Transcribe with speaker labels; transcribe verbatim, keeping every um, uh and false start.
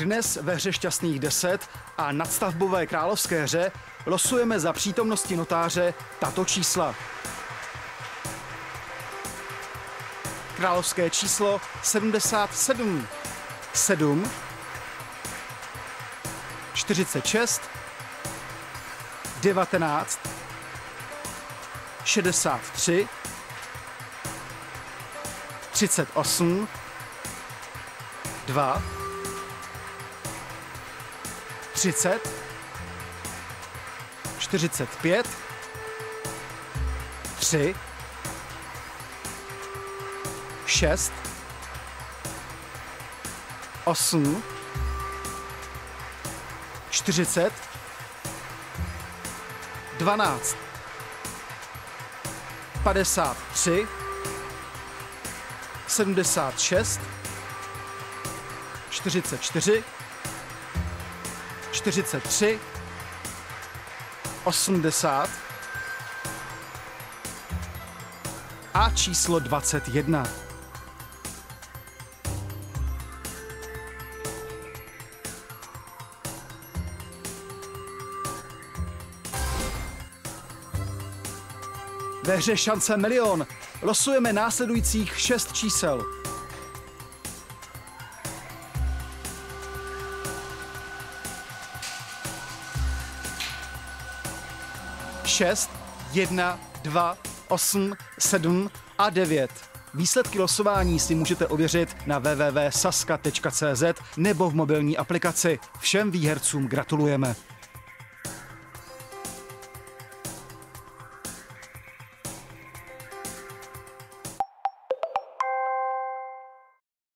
Speaker 1: Dnes ve hře Šťastných deset a nadstavbové královské hře losujeme za přítomnosti notáře tato čísla. Královské číslo sedmdesát sedm, sedm, čtyřicet šest, devatenáct, šedesát tři, třicet osm, dva, třicet, čtyřicet pět, tři, šest, osm, čtyřicet, dvanáct, padesát tři, sedmdesát šest, čtyřicet čtyři, čtyřicet tři, osmdesát a číslo dvacet jedna. Ve hře Šance milion losujeme následujících šest čísel. šest, jedna, dva, osm, sedm a devět. Výsledky losování si můžete ověřit na w w w tečka saska tečka c z nebo v mobilní aplikaci. Všem výhercům gratulujeme.